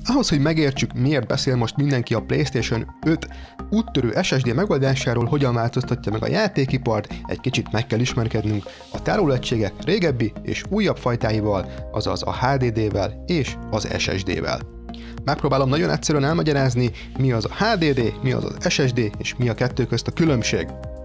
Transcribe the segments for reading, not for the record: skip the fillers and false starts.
Ahhoz, hogy megértsük, miért beszél most mindenki a PlayStation 5 úttörő SSD megoldásáról, hogyan változtatja meg a játékipart, egy kicsit meg kell ismerkednünk a tárolóegységek régebbi és újabb fajtáival, azaz a HDD-vel és az SSD-vel. Megpróbálom nagyon egyszerűen elmagyarázni, mi az a HDD, mi az az SSD, és mi a kettő közt a különbség.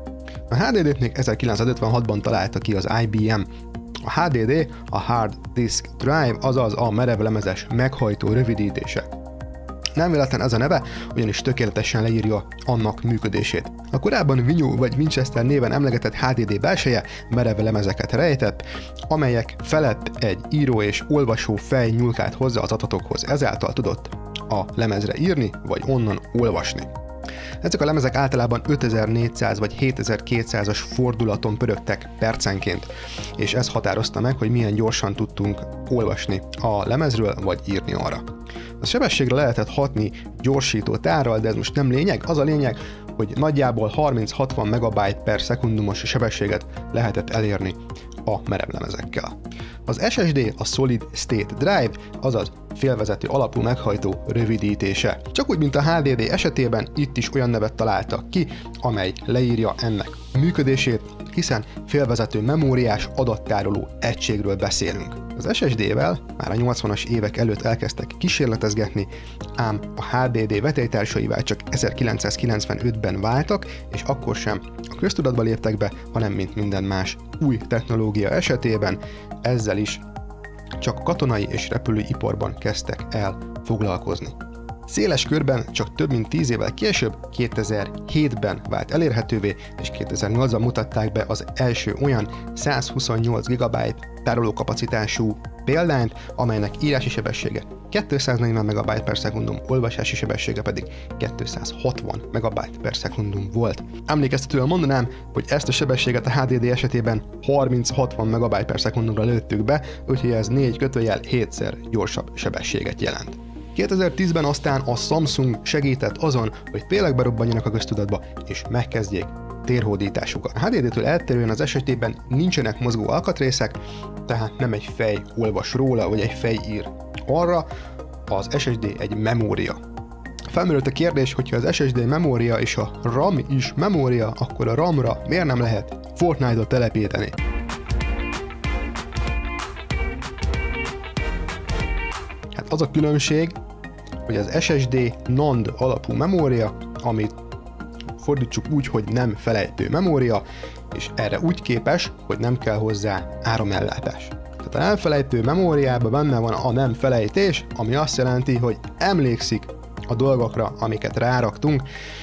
A HDD-t még 1956-ban találta ki az IBM. A HDD a Hard Disk Drive, azaz a merevlemezes meghajtó rövidítése. Nem véletlen ez a neve, ugyanis tökéletesen leírja annak működését. A korábban Windows vagy Winchester néven emlegetett HDD belseje merevlemezeket rejtett, amelyek felett egy író és olvasó fej nyúlkált hozzá az adatokhoz, ezáltal tudott a lemezre írni, vagy onnan olvasni. Ezek a lemezek általában 5400 vagy 7200-as fordulaton pörögtek percenként, és ez határozta meg, hogy milyen gyorsan tudtunk olvasni a lemezről, vagy írni arra. A sebességre lehetett hatni gyorsító tárral, de ez most nem lényeg, az a lényeg, hogy nagyjából 30-60 MB per szekundumos sebességet lehetett elérni a merevlemezekkel. Az SSD a Solid State Drive, azaz félvezető alapú meghajtó rövidítése. Csak úgy, mint a HDD esetében, itt is olyan nevet találtak ki, amely leírja ennek működését, hiszen félvezető memóriás adattároló egységről beszélünk. Az SSD-vel már a 80-as évek előtt elkezdtek kísérletezgetni, ám a HDD vetélytársaival csak 1995-ben váltak, és akkor sem a köztudatba léptek be, hanem mint minden más új technológia esetében, ezzel is csak katonai és repülőiparban kezdtek el foglalkozni. Széles körben csak több mint 10 évvel később, 2007-ben vált elérhetővé, és 2008-ban mutatták be az első olyan 128 GB tárolókapacitású példányt, amelynek írási sebessége 240 MB per szekundum, olvasási sebessége pedig 260 MB per szekundum volt. Emlékeztetően mondanám, hogy ezt a sebességet a HDD esetében 30-60 MB per szekundumra lőttük be, úgyhogy ez 4/7-szer gyorsabb sebességet jelent. 2010-ben aztán a Samsung segített azon, hogy tényleg berobbanjanak a köztudatba, és megkezdjék térhódításukat. A HDD-től eltérően az esetében nincsenek mozgó alkatrészek, tehát nem egy fej olvas róla, vagy egy fej ír arra, az SSD egy memória. Felmerült a kérdés, hogyha az SSD memória és a RAM is memória, akkor a RAM-ra miért nem lehet Fortnite-ot telepíteni? Hát az a különbség, hogy az SSD NAND alapú memória, amit fordítsuk úgy, hogy nem felejtő memória, és erre úgy képes, hogy nem kell hozzá áramellátás. Tehát a nem felejtő memóriában benne van a nem felejtés, ami azt jelenti, hogy emlékszik a dolgokra, amiket ráraktunk,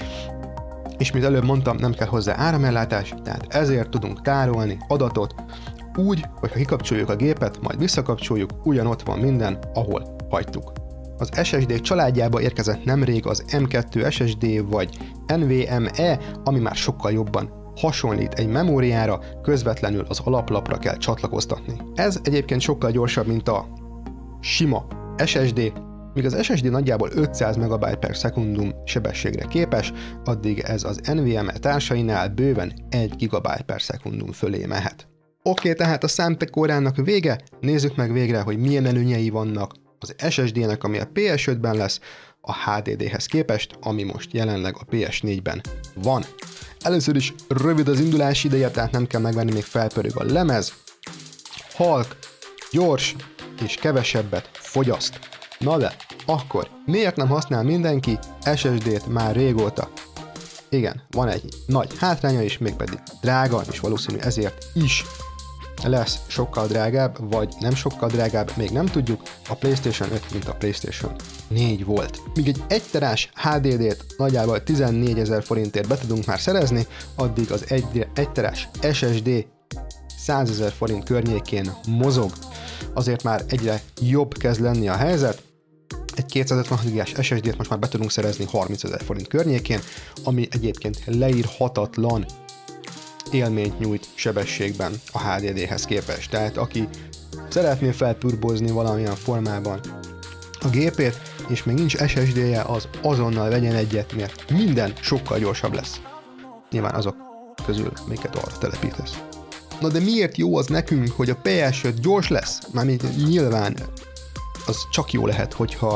és mint előbb mondtam, nem kell hozzá áramellátás, tehát ezért tudunk tárolni adatot úgy, hogy ha kikapcsoljuk a gépet, majd visszakapcsoljuk, ugyanott van minden, ahol hagytuk. Az SSD családjába érkezett nemrég az M2 SSD vagy NVMe, ami már sokkal jobban hasonlít egy memóriára, közvetlenül az alaplapra kell csatlakoztatni. Ez egyébként sokkal gyorsabb, mint a sima SSD, míg az SSD nagyjából 500 MB per szekundum sebességre képes, addig ez az NVMe társainál bőven 1 GB per szekundum fölé mehet. Oké, tehát a számítógépórának vége, nézzük meg végre, hogy milyen előnyei vannak az SSD-nek, ami a PS5-ben lesz, a HDD-hez képest, ami most jelenleg a PS4-ben van. Először is rövid az indulási ideje, tehát nem kell megvenni, még felpörög a lemez, halk, gyors és kevesebbet fogyaszt. Na de, akkor miért nem használ mindenki SSD-t már régóta? Igen, van egy nagy hátránya is, mégpedig drága, és valószínű ezért is lesz sokkal drágább, vagy nem sokkal drágább, még nem tudjuk, a PlayStation 5, mint a PlayStation 4 volt. Míg egy 1 terás HDD-t nagyjából 14 000 forintért be tudunk már szerezni, addig az 1 terás SSD 100 000 forint környékén mozog. Azért már egyre jobb kezd lenni a helyzet. Egy 256 GB-s SSD-t most már be tudunk szerezni 30 000 forint környékén, ami egyébként leírhatatlan élményt nyújt sebességben a HDD-hez képest. Tehát aki szeretné felturbozni valamilyen formában a gépét, és még nincs SSD-je, az azonnal vegyen egyet, mert minden sokkal gyorsabb lesz. Nyilván azok közül, miket arra telepítesz. Na de miért jó az nekünk, hogy a PS5 gyors lesz? Mármint nyilván az csak jó lehet, hogyha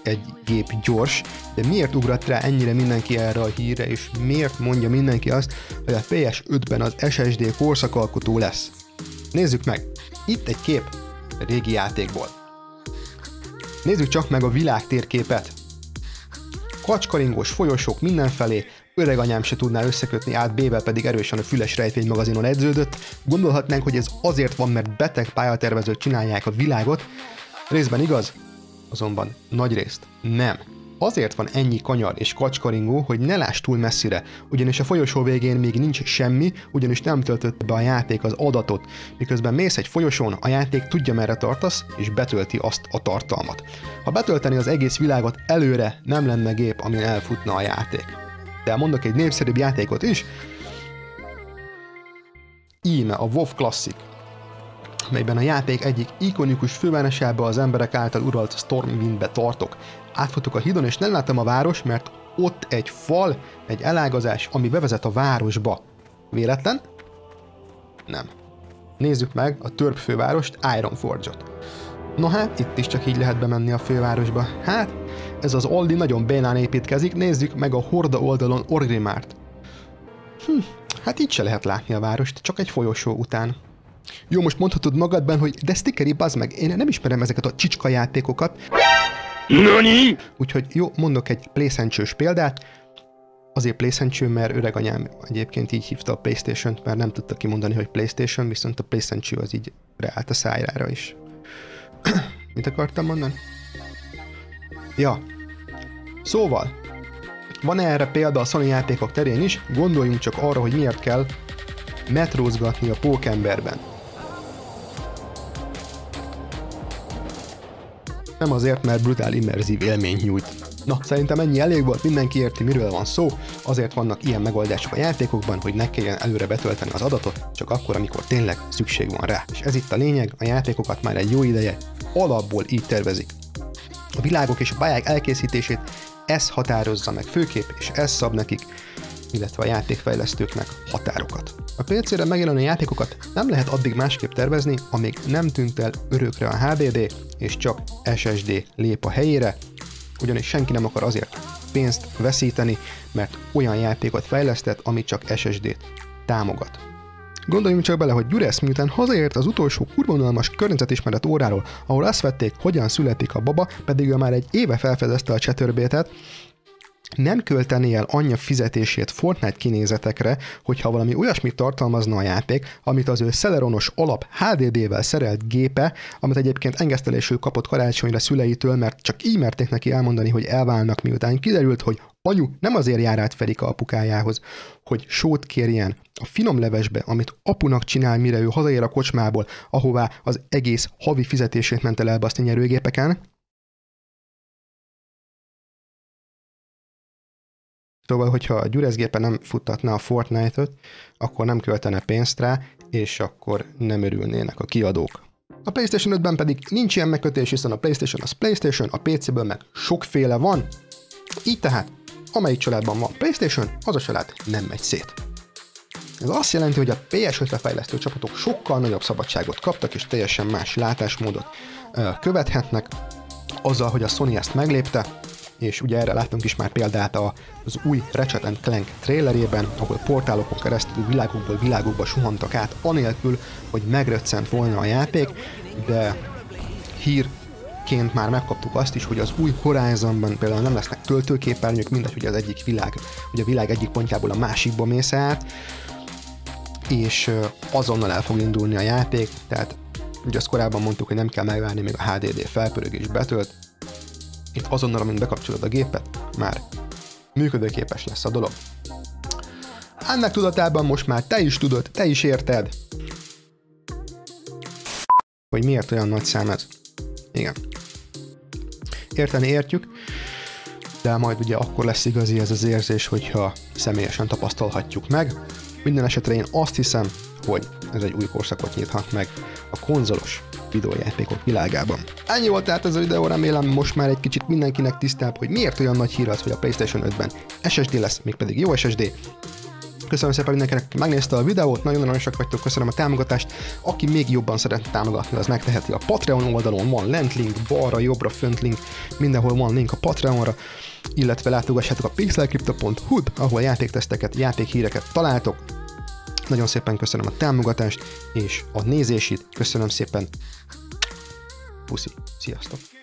egy gép gyors, de miért ugrott rá ennyire mindenki erre a hírre, és miért mondja mindenki azt, hogy a PS5-ben az SSD korszakalkotó lesz? Nézzük meg! Itt egy kép a régi játékból. Nézzük csak meg a világ térképet. Kacskaringós folyosók mindenfelé, öreg anyám se tudná összekötni át, B-vel pedig erősen a Füles Rejtély magazinon edződött. Gondolhatnánk, hogy ez azért van, mert beteg pályatervezők csinálják a világot. Részben igaz, azonban nagyrészt nem. Azért van ennyi kanyar és kacskaringó, hogy ne láss túl messzire, ugyanis a folyosó végén még nincs semmi, ugyanis nem töltött be a játék az adatot. Miközben mész egy folyosón, a játék tudja, merre tartasz, és betölti azt a tartalmat. Ha betölteni az egész világot előre, nem lenne gép, amin elfutna a játék. De mondok egy népszerűbb játékot is, íme a WoW Classic, melyben a játék egyik ikonikus fővárosába az emberek által uralt Stormwindbe tartok. Átfutok a hídon, és nem látom a város, mert ott egy fal, egy elágazás, ami bevezet a városba. Véletlen? Nem. Nézzük meg a törp fővárost, Ironforge-ot. Na hát, itt is csak így lehet bemenni a fővárosba. Hát, ez az Aldi nagyon bénán építkezik, nézzük meg a Horda oldalon Orgrimmárt. Hát így se lehet látni a várost, csak egy folyosó után. Jó, most mondhatod magadban, hogy de stickeri, bazd meg, én nem ismerem ezeket a csicska játékokat. Nani? Úgyhogy jó, mondok egy PlayStation-s példát. Azért PlayStation, mert öreg anyám egyébként így hívta a PlayStation-t, mert nem tudta kimondani, hogy PlayStation, viszont a PlayStation az így reált a szájára is. Mit akartam mondani? Ja. Szóval, van erre példa a Sony játékok terén is, gondoljunk csak arra, hogy miért kell metrózgatni a pókemberben. Nem azért, mert brutál immerzív élményt nyújt. Na, szerintem ennyi elég volt, mindenki érti, miről van szó, azért vannak ilyen megoldások a játékokban, hogy ne kelljen előre betölteni az adatot, csak akkor, amikor tényleg szükség van rá. És ez itt a lényeg, a játékokat már egy jó ideje alapból így tervezik. A világok és a pályák elkészítését ez határozza meg főképp, és ez szab nekik, illetve a játékfejlesztőknek határokat. A PC-re megjelenő játékokat nem lehet addig másképp tervezni, amíg nem tűnt el örökre a HDD, és csak SSD lép a helyére, ugyanis senki nem akar azért pénzt veszíteni, mert olyan játékot fejlesztett, ami csak SSD-t támogat. Gondoljunk csak bele, hogy Gyuresz miután hazaért az utolsó kurvonalmas környezetismeret óráról, ahol azt vették, hogyan születik a baba, pedig ő már egy éve felfedezte a csetörbétet, nem költené el anyja fizetését Fortnite kinézetekre, hogyha valami olyasmit tartalmazna a játék, amit az ő Celeronos alap HDD-vel szerelt gépe, amit egyébként engesztelésül kapott karácsonyra szüleitől, mert csak így merték neki elmondani, hogy elválnak, miután kiderült, hogy anyu nem azért jár át Ferika apukájához, hogy sót kérjen a finom levesbe, amit apunak csinál, mire ő hazaér a kocsmából, ahová az egész havi fizetését ment el elbaszni nyerőgépeken. Szóval, hogyha a Gyuresz gépe nem futtatná a Fortnite-ot, akkor nem költene pénzt rá, és akkor nem örülnének a kiadók. A PlayStation 5-ben pedig nincs ilyen megkötés, hiszen a PlayStation az PlayStation, a PC-ből meg sokféle van. Így tehát, amelyik családban van PlayStation, az a család nem megy szét. Ez azt jelenti, hogy a PS5-re fejlesztő csapatok sokkal nagyobb szabadságot kaptak, és teljesen más látásmódot követhetnek, azzal, hogy a Sony ezt meglépte, és ugye erre láttunk is már példát az új Ratchet & Clank trailerében, ahol portálokon keresztül világokból világokba suhantak át, anélkül, hogy megröccent volna a játék, de hírként már megkaptuk azt is, hogy az új Horizonban például nem lesznek töltőképernyők, mindegy, hogy az egyik világ, ugye a világ egyik pontjából a másikba mész át, és azonnal el fog indulni a játék, tehát ugye azt korábban mondtuk, hogy nem kell megvárni, még a HDD felpörög és betölt. Itt azonnal, amint bekapcsolod a gépet, már működőképes lesz a dolog. Ennek tudatában most már te is tudod, te is érted, hogy miért olyan nagy szám ez. Igen. Érteni értjük, de majd ugye akkor lesz igazi ez az érzés, hogyha személyesen tapasztalhatjuk meg. Minden esetre én azt hiszem, hogy ez egy új korszakot nyithat meg a konzolos videójátékok világában. Ennyi volt tehát ez a videó, remélem most már egy kicsit mindenkinek tisztább, hogy miért olyan nagy hír az, hogy a PlayStation 5-ben SSD lesz, mégpedig jó SSD. Köszönöm szépen mindenkinek, aki megnézte a videót, nagyon-nagyon sok vagytok, köszönöm a támogatást. Aki még jobban szeretne támogatni, az megteheti a Patreon oldalon, van lent link, balra, jobbra, fönt link, mindenhol van link a Patreonra, illetve látogassátok a pixelcrypto.hu, ahol játékteszteket, játékhíreket találtok. Nagyon szépen köszönöm a támogatást és a nézését, köszönöm szépen. Puszi, sziasztok!